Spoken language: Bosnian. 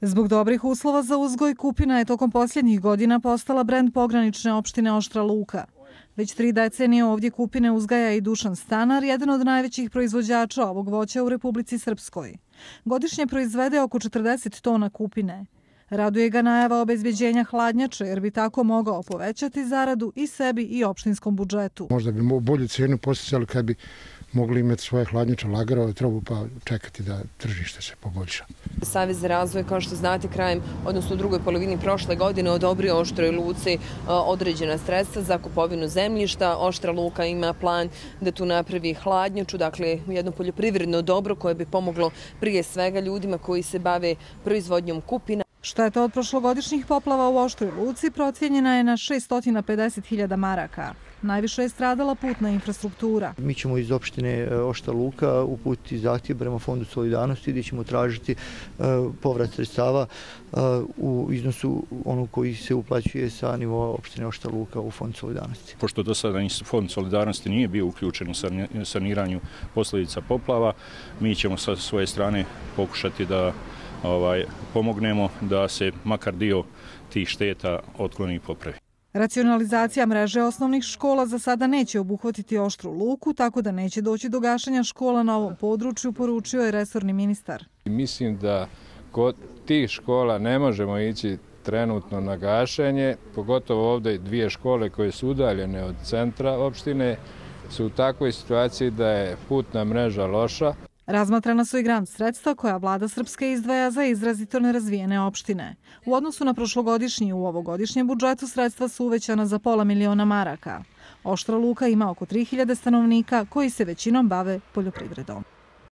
Zbog dobrih uslova za uzgoj, kupina je tokom posljednjih godina postala brend pogranične opštine Oštra Luka. Već 3 decenije ovdje kupine uzgaja i Dušan Stanar, jedan od najvećih proizvođača ovog voća u Republici Srpskoj. Godišnje proizvede oko 40 tona kupine. Raduje ga najava obezbeđenja hladnjače, jer bi tako mogao povećati zaradu i sebi i opštinskom budžetu. Možda bi bolju cijenu posticali kad bi mogli imati svoje hladnjače lagara, treba pa čekati da tržište se poboljša. Savez za razvoj, kao što znate, krajem, odnosno u drugoj polovini prošle godine odobrio Oštroj Luci određena sredstva za kupovinu zemljišta. Oštra Luka ima plan da tu napravi hladnjaču, dakle jedno poljoprivredno dobro koje bi pomoglo prije svega ljudima koji se bave proizvodnjom kupina. Šteta od prošlogodišnjih poplava u Oštroj Luci procijenjena je na 650.000 maraka. Najviše je stradala putna infrastruktura. Mi ćemo iz opštine Oštra Luka uputiti zahtjev prema Fondu solidarnosti gdje ćemo tražiti povrat sredstava u iznosu onog koji se uplaćuje sa nivoa opštine Oštra Luka u Fond solidarnosti. Pošto do sada Fond solidarnosti nije bio uključen u saniranju posljedica poplava, mi ćemo sa svoje strane pokušati da pomognemo da se makar dio tih šteta otkloni i popravi. Racionalizacija mreže osnovnih škola za sada neće obuhvatiti Oštru Luku, tako da neće doći do gašenja škola na ovom području, poručio je resorni ministar. Mislim da kod tih škola ne možemo ići trenutno na gašenje, pogotovo ovdje 2 škole koje su udaljene od centra opštine su u takvoj situaciji da je putna mreža loša. Razmatrana su i grant sredstva koja vlada Srpske izdvaja za izrazito nerazvijene opštine. U odnosu na prošlogodišnji i u ovogodišnjem budžetu sredstva su uvećana za $500.000 maraka. Oštra Luka ima oko 3000 stanovnika koji se većinom bave poljoprivredom.